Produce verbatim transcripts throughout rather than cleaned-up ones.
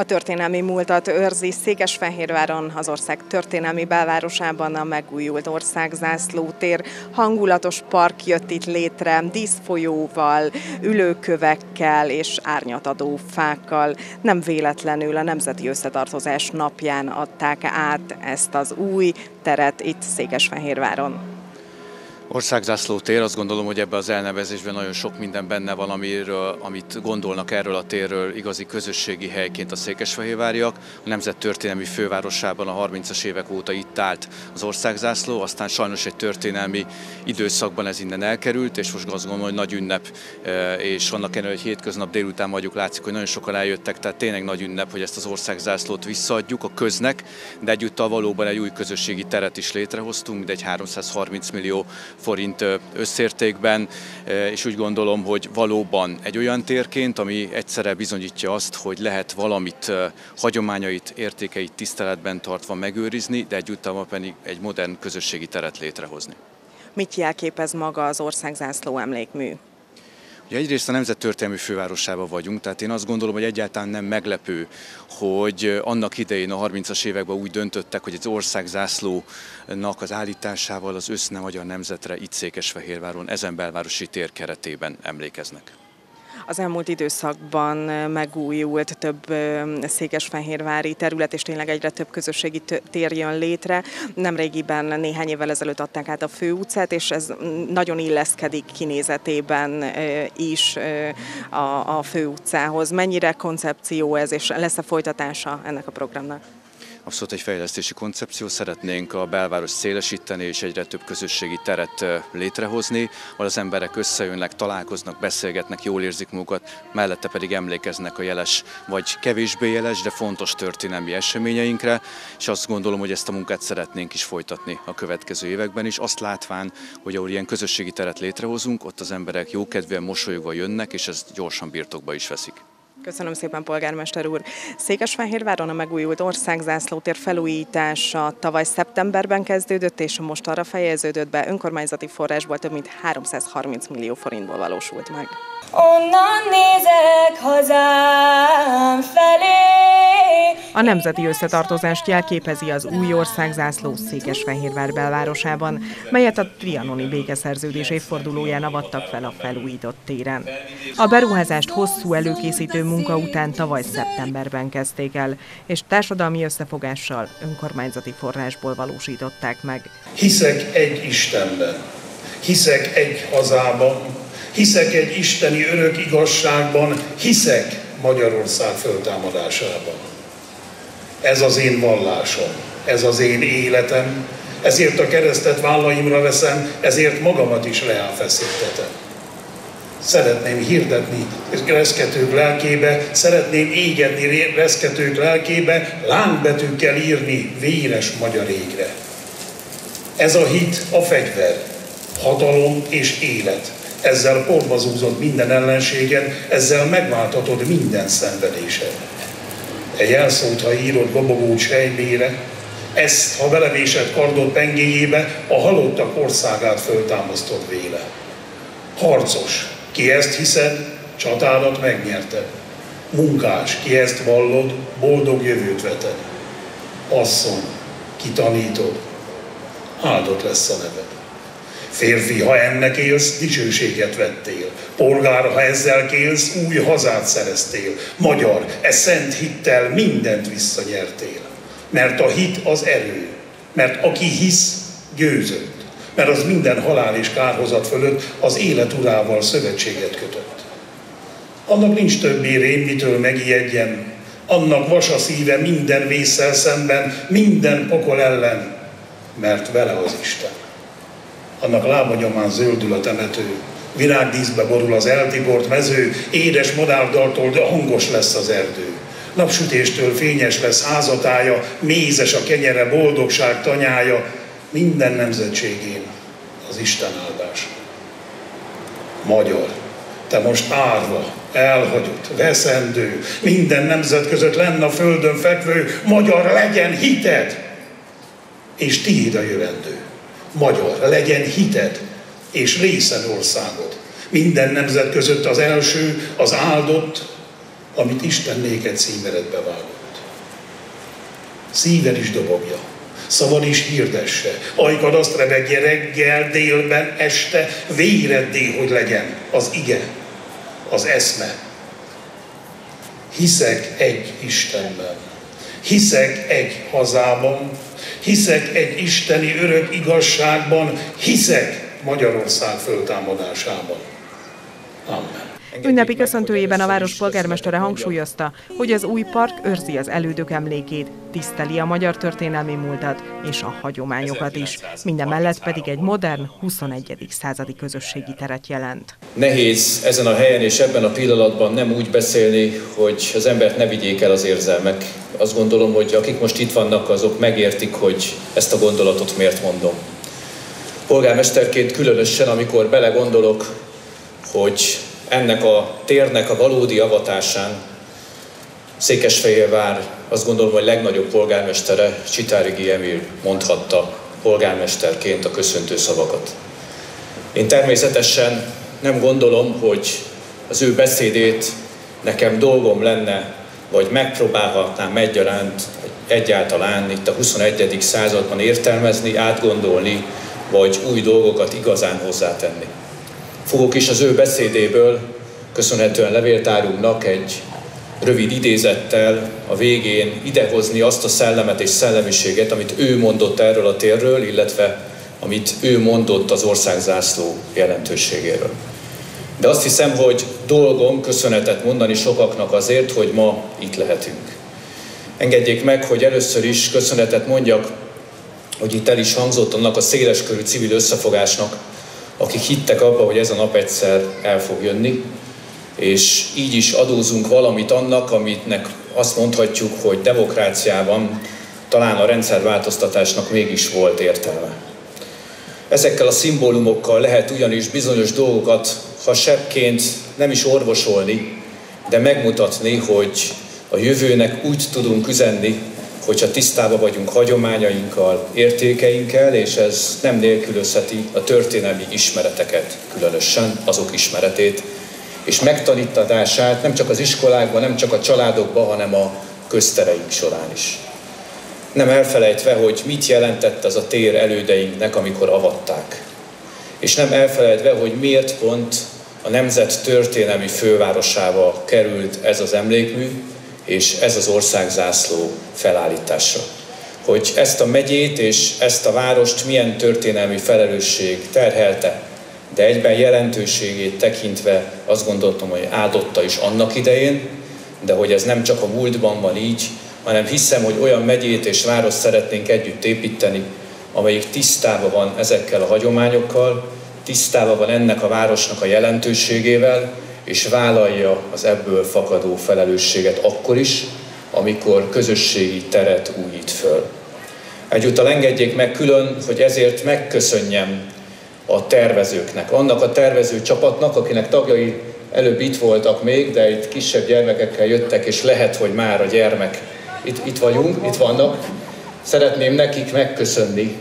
A történelmi múltat őrzi Székesfehérváron, az ország történelmi belvárosában a megújult országzászlótér. Hangulatos park jött itt létre, díszfolyóval, ülőkövekkel és árnyatadó fákkal. Nem véletlenül a Nemzeti Összetartozás napján adták át ezt az új teret itt Székesfehérváron. Országzászlótér, azt gondolom, hogy ebben az elnevezésben nagyon sok minden benne van, amiről, amit gondolnak erről a térről igazi közösségi helyként a székesfehérváriak. A nemzet történelmi fővárosában a harmincas évek óta itt állt az országzászló, aztán sajnos egy történelmi időszakban ez innen elkerült, és most azt gondolom, hogy nagy ünnep, és annak ellenére, hogy hétköznap délután vagyunk, látszik, hogy nagyon sokan eljöttek, tehát tényleg nagy ünnep, hogy ezt az országzászlót visszaadjuk a köznek, de egyúttal valóban egy új közösségi teret is létrehoztunk, mindegy háromszázharminc millió forint összértékben, és úgy gondolom, hogy valóban egy olyan térként, ami egyszerre bizonyítja azt, hogy lehet valamit, hagyományait, értékeit tiszteletben tartva megőrizni, de egyúttal pedig egy modern közösségi teret létrehozni. Mit jelképez maga az országzászló emlékmű? Ugye egyrészt a nemzet történelmi fővárosában vagyunk, tehát én azt gondolom, hogy egyáltalán nem meglepő, hogy annak idején a harmincas években úgy döntöttek, hogy az országzászlónak az állításával az összne magyar nemzetre itt Székesfehérváron, ezen belvárosi tér keretében emlékeznek. Az elmúlt időszakban megújult több székesfehérvári terület, és tényleg egyre több közösségi tér jön létre. Nemrégiben, néhány évvel ezelőtt adták át a főutcát, és ez nagyon illeszkedik kinézetében is a, a főutcához. Mennyire koncepció ez, és lesz-e folytatása ennek a programnak? Abszolút egy fejlesztési koncepció, szeretnénk a belváros szélesíteni és egyre több közösségi teret létrehozni, ahol az emberek összejönnek, találkoznak, beszélgetnek, jól érzik magukat, mellette pedig emlékeznek a jeles vagy kevésbé jeles, de fontos történelmi eseményeinkre, és azt gondolom, hogy ezt a munkát szeretnénk is folytatni a következő években is, azt látván, hogy ahol ilyen közösségi teret létrehozunk, ott az emberek jókedvűen, mosolyogva jönnek, és ezt gyorsan birtokba is veszik. Köszönöm szépen, polgármester úr! Székesfehérváron a megújult országzászlótér felújítása tavaly szeptemberben kezdődött, és most arra fejeződött be, önkormányzati forrásból több mint háromszázharminc millió forintból valósult meg. Onnan nézek hazám felé. A nemzeti összetartozást jelképezi az új országzászló Székesfehérvár belvárosában, melyet a trianoni békeszerződés évfordulóján avattak fel a felújított téren. A beruházást hosszú előkészítő munka után tavaly szeptemberben kezdték el, és társadalmi összefogással önkormányzati forrásból valósították meg. Hiszek egy Istenben, hiszek egy hazában, hiszek egy isteni örök igazságban, hiszek Magyarország föltámadásában. Ez az én vallásom, ez az én életem, ezért a keresztet vállaimra veszem, ezért magamat is leálfeszítetem. Szeretném hirdetni reszketők lelkébe, szeretném égetni reszketők lelkébe, lángybetűkkel írni véres magyar égre. Ez a hit a fegyver, hatalom és élet. Ezzel porba zúzod minden ellenséged, ezzel megváltatod minden szenvedésed. Egy elszót, ha írod gobogó sejmére, ezt, ha belevésed kardod pengéjébe, a halottak országát föltámasztod véle. Harcos, ki ezt hiszed, csatádat megnyerted. Munkás, ki ezt vallod, boldog jövőt veted. Asszony, ki tanítod, áldott lesz a neved. Férfi, ha ennek élsz, dicsőséget vettél. Polgár, ha ezzel kélsz, új hazát szereztél. Magyar, e szent hittel mindent visszanyertél. Mert a hit az erő, mert aki hisz, győzött. Mert az minden halál és kárhozat fölött az élet urával szövetséget kötött. Annak nincs többé rém, mitől megijedjen. Annak vas a szíve minden vésszel szemben, minden pokol ellen, mert vele az Isten. Annak lába nyomán zöldül a temető, virágdíszbe borul az eltibort mező, édes madárdaltól hangos lesz az erdő. Napsütéstől fényes lesz házatája, mézes a kenyere, boldogság tanyája, minden nemzetségén az Isten áldás. Magyar, te most árva, elhagyott, veszendő, minden nemzet között lenne a földön fekvő, magyar, legyen hited, és tiéd a jövendő. Magyar, legyen hited, és részed országod. Minden nemzet között az első, az áldott, amit Isten néked címeredbe vágott. szíven is dobogja, szavan is hirdesse, ajkad azt rebegje reggel, délben, este, véreddé, hogy legyen az ige, az eszme. Hiszek egy Istenben, hiszek egy hazában, hiszek egy isteni örök igazságban, hiszek Magyarország föltámadásában. Amen. Ünnepi köszöntőjében a város polgármestere hangsúlyozta, hogy az új park őrzi az elődök emlékét, tiszteli a magyar történelmi múltat és a hagyományokat is, mindemellett pedig egy modern, huszonegyedik századi közösségi teret jelent. Nehéz ezen a helyen és ebben a pillanatban nem úgy beszélni, hogy az embert ne vigyék el az érzelmek. Azt gondolom, hogy akik most itt vannak, azok megértik, hogy ezt a gondolatot miért mondom. Polgármesterként különösen, amikor belegondolok, hogy ennek a térnek a valódi avatásán Székesfehérvár, azt gondolom, hogy legnagyobb polgármestere, Csitári Emil mondhatta polgármesterként a köszöntő szavakat. Én természetesen nem gondolom, hogy az ő beszédét nekem dolgom lenne, vagy megpróbálhatnám egyaránt, egyáltalán itt a huszonegyedik században értelmezni, átgondolni, vagy új dolgokat igazán hozzátenni. Fogok is az ő beszédéből, köszönhetően levéltárunknak egy rövid idézettel a végén idehozni azt a szellemet és szellemiséget, amit ő mondott erről a térről, illetve amit ő mondott az országzászló jelentőségéről. De azt hiszem, hogy dolgom köszönetet mondani sokaknak azért, hogy ma itt lehetünk. Engedjék meg, hogy először is köszönetet mondjak, hogy itt el is hangzott annak a széleskörű civil összefogásnak, akik hittek abba, hogy ez a nap egyszer el fog jönni, és így is adózunk valamit annak, amitnek azt mondhatjuk, hogy demokráciában talán a rendszerváltoztatásnak mégis volt értelme. Ezekkel a szimbólumokkal lehet ugyanis bizonyos dolgokat, ha sebbként nem is orvosolni, de megmutatni, hogy a jövőnek úgy tudunk üzenni, hogyha tisztában vagyunk hagyományainkkal, értékeinkkel, és ez nem nélkülözheti a történelmi ismereteket, különösen azok ismeretét, és megtanítását nem csak az iskolákban, nem csak a családokban, hanem a köztereink során is. Nem elfelejtve, hogy mit jelentett ez a tér elődeinknek, amikor avatták. És nem elfelejtve, hogy miért pont a nemzet történelmi fővárosába került ez az emlékmű, és ez az országzászló felállításra. Hogy ezt a megyét és ezt a várost milyen történelmi felelősség terhelte, de egyben jelentőségét tekintve azt gondoltam, hogy áldotta is annak idején, de hogy ez nem csak a múltban van így, hanem hiszem, hogy olyan megyét és várost szeretnénk együtt építeni, amelyik tisztában van ezekkel a hagyományokkal, tisztában van ennek a városnak a jelentőségével, és vállalja az ebből fakadó felelősséget akkor is, amikor közösségi teret újít föl. Egyúttal engedjék meg külön, hogy ezért megköszönjem a tervezőknek, annak a tervező csapatnak, akinek tagjai előbb itt voltak még, de itt kisebb gyermekekkel jöttek, és lehet, hogy már a gyermek itt, itt vagyunk, itt vannak. Szeretném nekik megköszönni,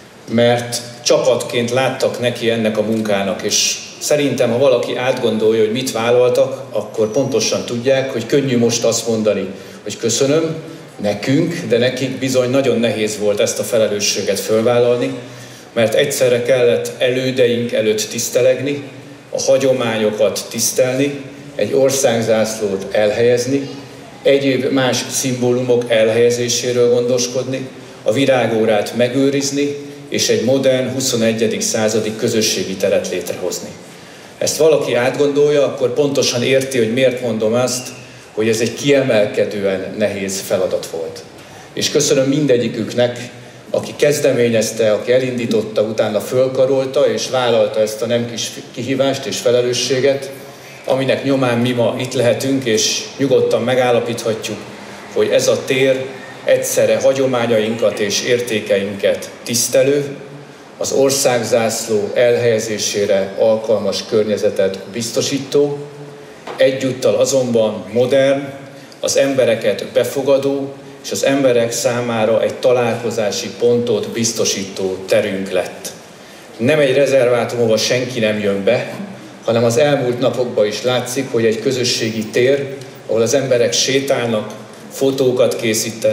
mert csapatként láttak neki ennek a munkának, és szerintem, ha valaki átgondolja, hogy mit vállaltak, akkor pontosan tudják, hogy könnyű most azt mondani, hogy köszönöm nekünk, de nekik bizony nagyon nehéz volt ezt a felelősséget fölvállalni, mert egyszerre kellett elődeink előtt tisztelegni, a hagyományokat tisztelni, egy országzászlót elhelyezni, egyéb más szimbólumok elhelyezéséről gondoskodni, a virágórát megőrizni, és egy modern, huszonegyedik századi közösségi teret létrehozni. Ezt valaki átgondolja, akkor pontosan érti, hogy miért mondom azt, hogy ez egy kiemelkedően nehéz feladat volt. És köszönöm mindegyiküknek, aki kezdeményezte, aki elindította, utána fölkarolta és vállalta ezt a nem kis kihívást és felelősséget, aminek nyomán mi ma itt lehetünk, és nyugodtan megállapíthatjuk, hogy ez a tér egyszerre hagyományainkat és értékeinket tisztelő, az országzászló elhelyezésére alkalmas környezetet biztosító, egyúttal azonban modern, az embereket befogadó és az emberek számára egy találkozási pontot biztosító terünk lett. Nem egy rezervátum, ahol senki nem jön be, hanem az elmúlt napokban is látszik, hogy egy közösségi tér, ahol az emberek sétálnak, fotókat készítenek,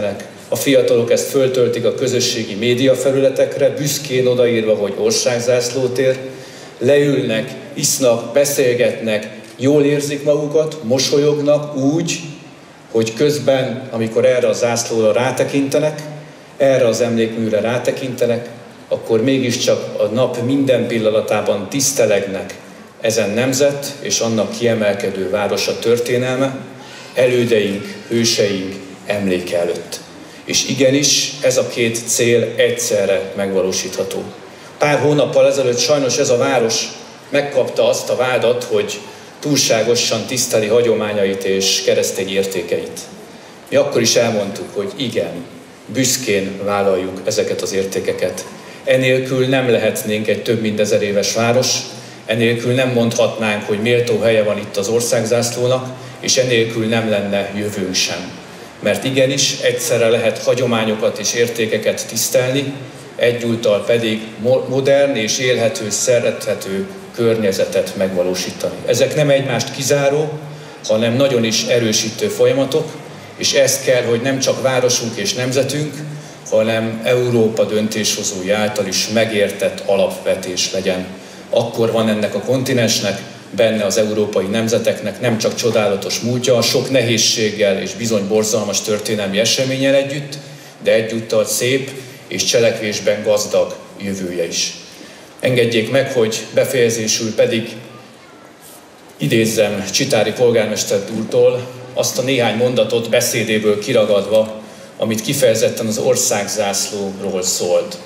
A fiatalok ezt föltöltik a közösségi média felületekre, büszkén odaírva, hogy országzászlótér, leülnek, isznak, beszélgetnek, jól érzik magukat, mosolyognak úgy, hogy közben, amikor erre a zászlóra rátekintenek, erre az emlékműre rátekintenek, akkor mégiscsak a nap minden pillanatában tisztelegnek ezen nemzet és annak kiemelkedő városa történelme, elődeink, hőseink emléke előtt. És igenis, ez a két cél egyszerre megvalósítható. Pár hónappal ezelőtt sajnos ez a város megkapta azt a vádat, hogy túlságosan tiszteli hagyományait és keresztény értékeit. Mi akkor is elmondtuk, hogy igen, büszkén vállaljuk ezeket az értékeket. Enélkül nem lehetnénk egy több mint ezer éves város, enélkül nem mondhatnánk, hogy méltó helye van itt az országzászlónak, és enélkül nem lenne jövőnk sem. Mert igenis egyszerre lehet hagyományokat és értékeket tisztelni, egyúttal pedig modern és élhető, szerethető környezetet megvalósítani. Ezek nem egymást kizáró, hanem nagyon is erősítő folyamatok, és ez kell, hogy nem csak városunk és nemzetünk, hanem Európa döntéshozói által is megértett alapvetés legyen. Akkor van ennek a kontinensnek, benne az európai nemzeteknek nem csak csodálatos múltja, sok nehézséggel és bizony borzalmas történelmi eseménnyel együtt, de egyúttal szép és cselekvésben gazdag jövője is. Engedjék meg, hogy befejezésül pedig idézzem Csitári polgármester úrtól azt a néhány mondatot beszédéből kiragadva, amit kifejezetten az országzászlóról szólt.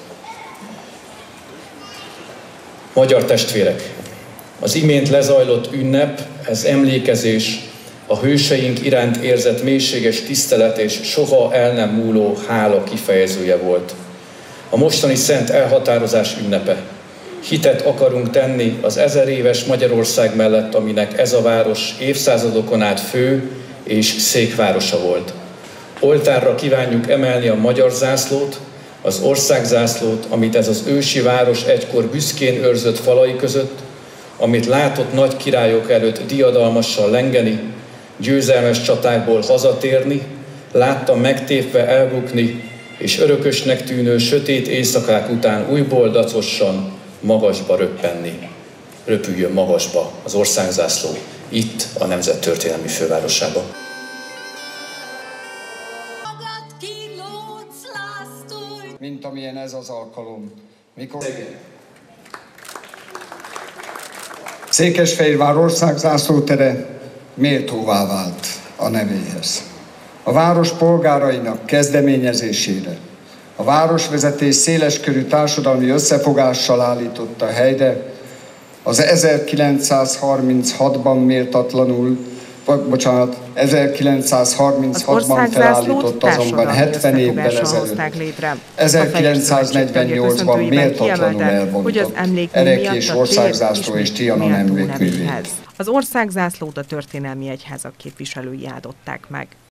Magyar testvérek! Az imént lezajlott ünnep, ez emlékezés, a hőseink iránt érzett mélységes tisztelet és soha el nem múló hála kifejezője volt. A mostani szent elhatározás ünnepe. Hitet akarunk tenni az ezer éves Magyarország mellett, aminek ez a város évszázadokon át fő és székvárosa volt. Oltárra kívánjuk emelni a magyar zászlót, az országzászlót, amit ez az ősi város egykor büszkén őrzött falai között, amit látott nagy királyok előtt diadalmassal lengeni, győzelmes csatákból hazatérni, látta megtépve elbukni, és örökösnek tűnő sötét éjszakák után újból dacossan magasba röppenni. Röpüljön magasba az országzászló, itt a Nemzet történelmi fővárosában. Mint amilyen ez az alkalom. Mikor... Székesfehérvár országzászlótere méltóvá vált a nevéhez. A város polgárainak kezdeményezésére a városvezetés széleskörű társadalmi összefogással állította helyre az ezerkilencszázharminchatban méltatlanul, bocsánat, ezerkilencszázharminchatban felállított, azonban hetven évvel ezelőtt, ezerkilencszáznegyvennyolcban méltatlanul elbomtott Erekés országzászló és Trianon emlékművét. Az országzászlót a történelmi egyházak képviselői áldották meg.